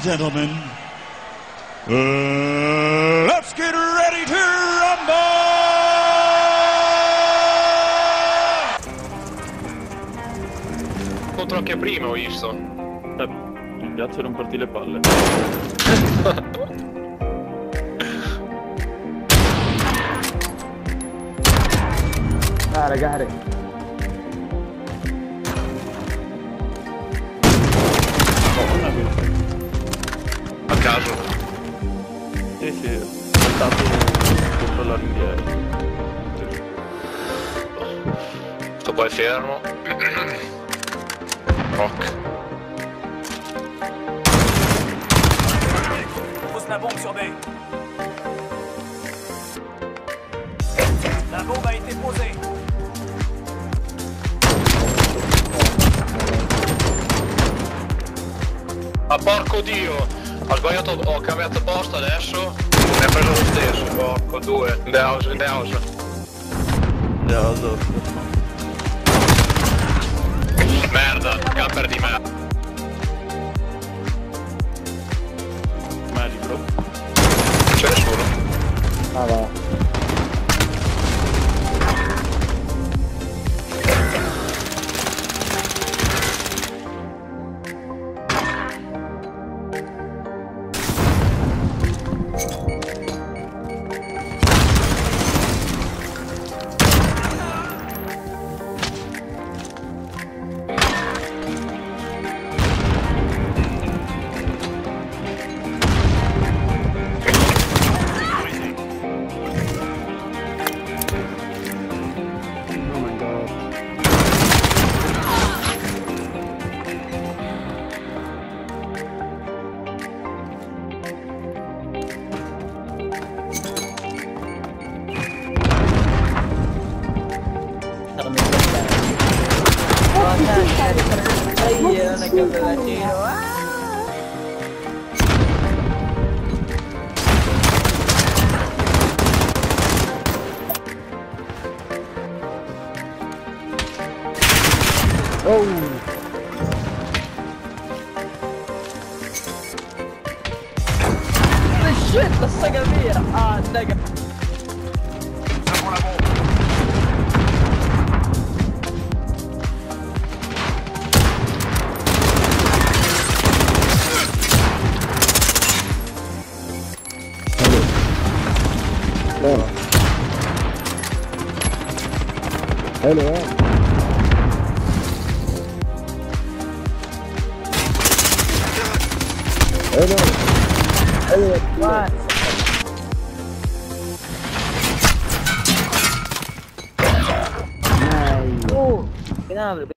gentlemen, let's get ready to rumble! Contro anche prima, ho visto. Mi piace romperti le palle. Gare. A caso. Sì, ho saltato contro la ringhiera. Sto poi fermo. Rock. Pose la bombe sur B. La bombe a été posée. Ma porco dio! Ho sbagliato, ho cambiato posto adesso. Mi ha preso lo stesso, porco, due. In the house. Merda, camper di me. Medico. Non c'è nessuno. Ah va. Shit, la saga via! Ah, nega! Hello. What? Nice. Oh,